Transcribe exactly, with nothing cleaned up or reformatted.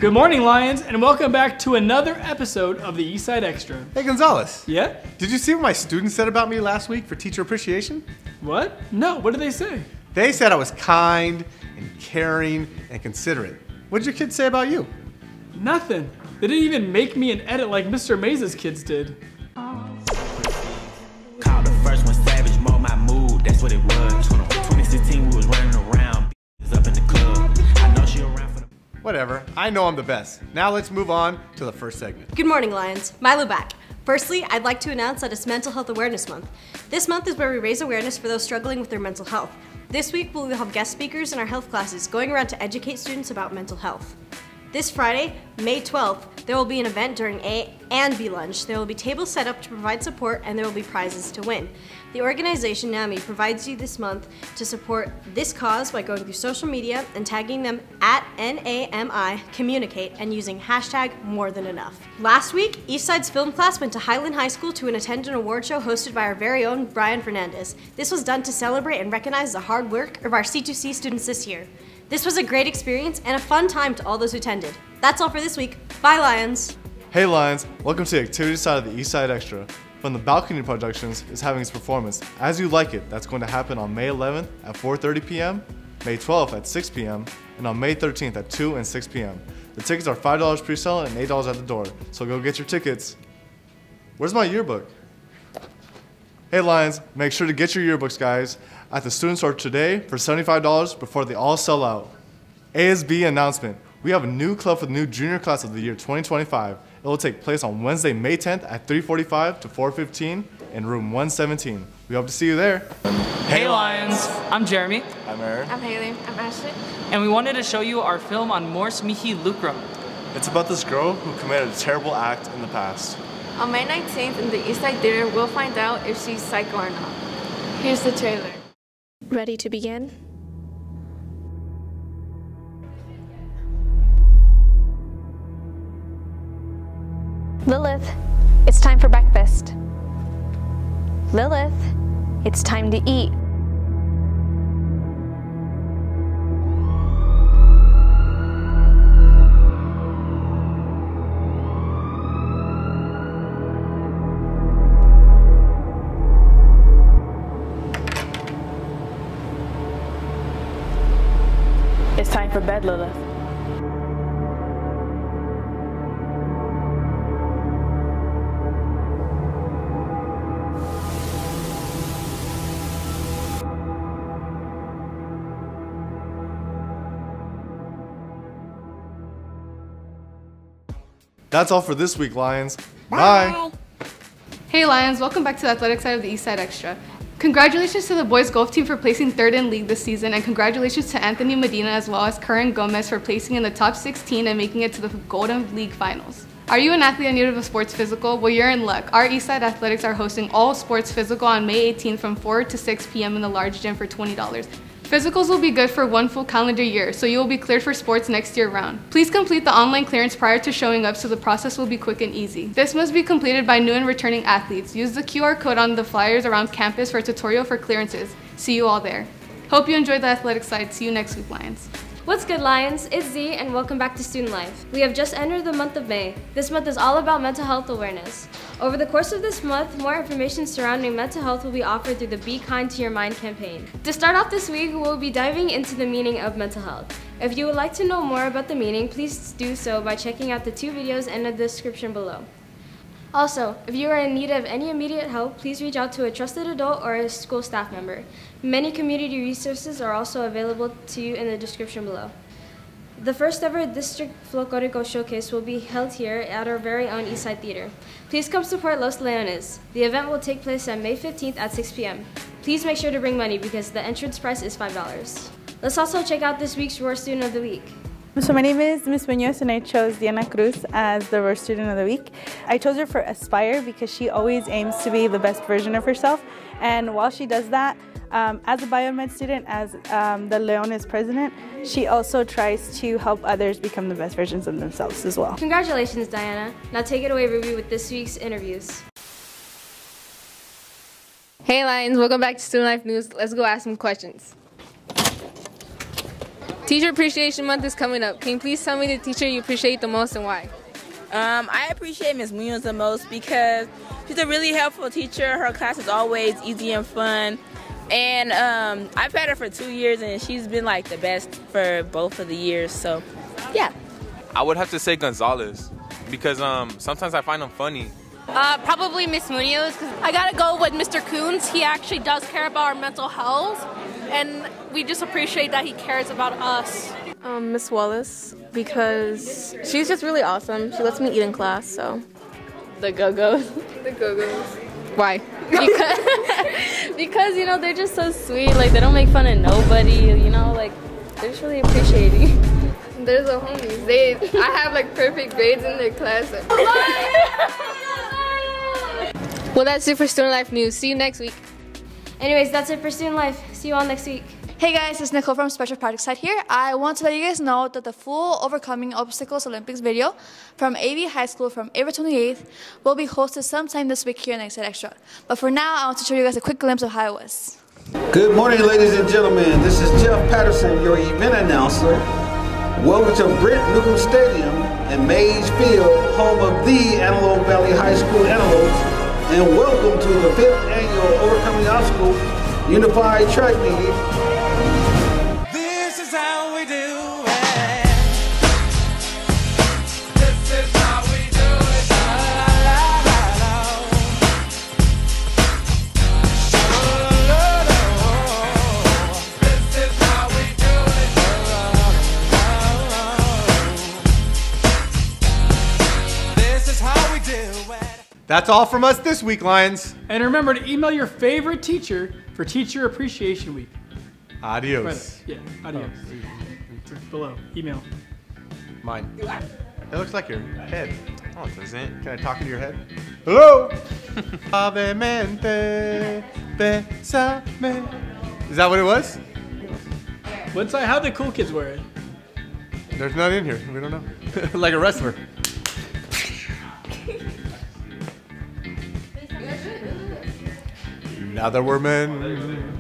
Good morning, Lions, and welcome back to another episode of the Eastside Extra. Hey, Gonzalez. Yeah? Did you see what my students said about me last week for Teacher Appreciation? What? No, what did they say? They said I was kind and caring and considerate. What did your kids say about you? Nothing. They didn't even make me an edit like Mister Maze's kids did. Called the first one savage, mold my mood, that's what it was. twenty sixteen, we was running around, up in the club. I know she around for the... Whatever, I know I'm the best. Now let's move on to the first segment. Good morning, Lions. Milo back. Firstly, I'd like to announce that it's Mental Health Awareness Month. This month is where we raise awareness for those struggling with their mental health. This week, we'll have guest speakers in our health classes going around to educate students about mental health. This Friday, May twelfth, there will be an event during A and B lunch. There will be tables set up to provide support and there will be prizes to win. The organization NAMI provides you this month to support this cause by going through social media and tagging them at N A M I Communicate and using hashtag more than enough. Last week, Eastside's film class went to Highland High School to attend an award show hosted by our very own Brian Fernandez. This was done to celebrate and recognize the hard work of our C two C students this year. This was a great experience and a fun time to all those who attended. That's all for this week. Bye, Lions. Hey Lions, welcome to the activity side of the Eastside Extra. From the Balcony Productions is having its performance As You Like It. That's going to happen on May eleventh at four thirty p m, May twelfth at six p m, and on May thirteenth at two and six p m The tickets are five dollars pre-sale and eight dollars at the door, so go get your tickets. Where's my yearbook? Hey Lions, make sure to get your yearbooks, guys, at the student store today for seventy-five dollars before they all sell out. A S B announcement. We have a new club for the new junior class of the year twenty twenty-five. It will take place on Wednesday, May tenth at three forty-five to four fifteen in room one seventeen. We hope to see you there. Hey Lions, I'm Jeremy. I'm Aaron. I'm Haley. I'm Ashley. And we wanted to show you our film on Morse Mihi Lucrum. It's about this girl who committed a terrible act in the past. On May nineteenth in the Eastside Theater, we'll find out if she's psycho or not. Here's the trailer. Ready to begin? Lilith, it's time for breakfast. Lilith, it's time to eat. It's time for bed, Lilith. That's all for this week, Lions. Bye. Bye. Hey Lions, welcome back to the athletic side of the Eastside Extra. Congratulations to the boys golf team for placing third in league this season, and congratulations to Anthony Medina as well as Curran Gomez for placing in the top sixteen and making it to the Golden League Finals. Are you an athlete in need of a sports physical? Well, you're in luck. Our Eastside Athletics are hosting all sports physical on May eighteenth from four to six p m in the large gym for twenty dollars. Physicals will be good for one full calendar year, so you will be cleared for sports next year round. Please complete the online clearance prior to showing up so the process will be quick and easy. This must be completed by new and returning athletes. Use the Q R code on the flyers around campus for a tutorial for clearances. See you all there. Hope you enjoyed the athletic side. See you next week, Lions. What's good, Lions? It's Z, and welcome back to Student Life. We have just entered the month of May. This month is all about mental health awareness. Over the course of this month, more information surrounding mental health will be offered through the Be Kind to Your Mind campaign. To start off this week, we'll be diving into the meaning of mental health. If you would like to know more about the meaning, please do so by checking out the two videos in the description below. Also, if you are in need of any immediate help, please reach out to a trusted adult or a school staff member. Many community resources are also available to you in the description below. The first ever District Folklorico Showcase will be held here at our very own Eastside Theater. Please come support Los Leones. The event will take place on May fifteenth at six p m Please make sure to bring money because the entrance price is five dollars. Let's also check out this week's Roar Student of the Week. So my name is Miss Munoz and I chose Diana Cruz as the Roar Student of the Week. I chose her for Aspire because she always aims to be the best version of herself, and while she does that, um, as a biomed student, as um, the Leones president, she also tries to help others become the best versions of themselves as well. Congratulations, Diana. Now take it away, Ruby, with this week's interviews. Hey Lions, welcome back to Student Life News. Let's go ask some questions. Teacher Appreciation Month is coming up. Can you please tell me the teacher you appreciate the most and why? Um, I appreciate Miss Munoz the most because she's a really helpful teacher. Her class is always easy and fun. And um, I've had her for two years and she's been like the best for both of the years. So, yeah. I would have to say Gonzalez because um, sometimes I find him funny. Uh, probably Miss Munoz, because I gotta go with Mister Coons. He actually does care about our mental health, and we just appreciate that he cares about us. Um, Miss Wallace, because she's just really awesome. She lets me eat in class, so. The Go-Go's. The Go-Go's. Why? Because, because, you know, they're just so sweet. Like, they don't make fun of nobody, you know, like, they're just really appreciating. There's a homies. They, I have like perfect grades in their class. Well, that's it for Student Life News. See you next week. Anyways, that's it for Student Life. See you all next week. Hey guys, it's Nicole from Special Projects Side here. I want to let you guys know that the full Overcoming Obstacles Olympics video from A V High School from April twenty-eighth will be hosted sometime this week here in Excite Extra. But for now, I want to show you guys a quick glimpse of how it was. Good morning, ladies and gentlemen. This is Jeff Patterson, your event announcer. Welcome to Brent Newcomb Stadium in Mays Field, home of the Antelope Valley High School Antelopes, and welcome to the fifth annual Overcoming Obstacle Unified Track Meet. This is how we do it. This is how we do it. La, la, la, la, la. La, la, la, la. This is how we do it. This is how we do it. That's all from us this week, Lions. And remember to email your favorite teacher for Teacher Appreciation Week. Adios. Right. Yeah, adios. Oh. Below. Email. Mine. It looks like your head. Oh, it doesn't. Can I talk into your head? Hello? Suavemente, bésame. Is that what it was? What's that? How the cool kids wear it? There's none in here. We don't know. Like a wrestler. Now that we're men.